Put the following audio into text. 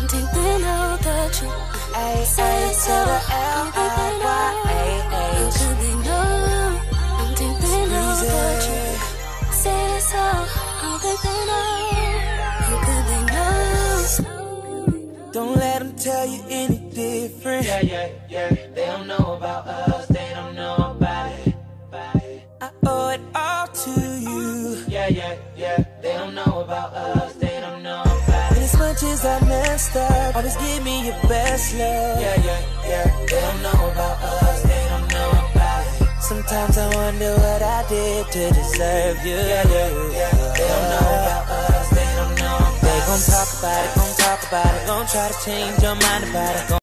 don't think they know the truth. Say it so, don't think they know. How could they know? Don't think they know the truth. Say it so, don't think they know. How could they know? Don't let them tell you any different. Yeah. They don't know about us, they don't know about it. I owe it all to you. Yeah. They don't know about us, they don't know about it. As much as I messed up, always give me your best love. Yeah. They don't know about us, they don't know about it. Sometimes I wonder what I did to deserve you. Yeah. They don't know about us, they don't know about it. They gon' talk about it, gon' try to change your mind about it.